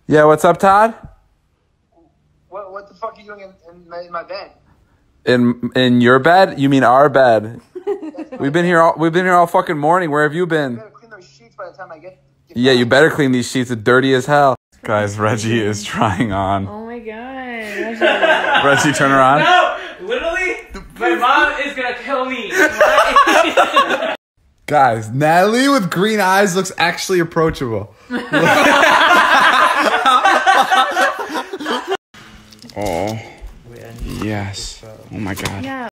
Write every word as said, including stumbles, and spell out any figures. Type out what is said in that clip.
Yeah, what's up, Todd? What What the fuck are you doing in, in, my, in my bed? In in your bed? You mean our bed? We've been here all we've been here all fucking morning. Where have you been? You better clean those sheets by the time I get. get Yeah, back. you better clean these sheets. It's dirty as hell. Guys, Reggie is trying on. Oh my god. Reggie, turn around. No, literally, my mom is gonna kill me. Guys, Natalie with green eyes looks actually approachable. Oh, yes. Oh my god. Yeah.